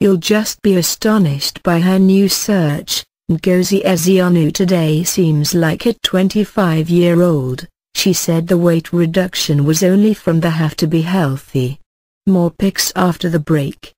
You'll just be astonished by her new search. Ngozi Ezeonu today seems like a 25-year-old. She said the weight reduction was only from the have to be healthy. More pics after the break.